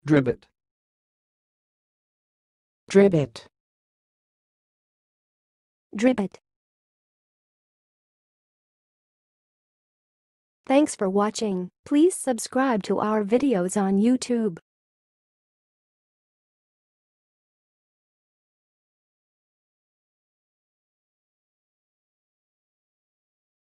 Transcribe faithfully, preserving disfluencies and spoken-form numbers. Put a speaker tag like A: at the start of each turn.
A: dribbet,
B: dribbet,
C: dribbet. Thanks for watching. Please subscribe to our videos on YouTube.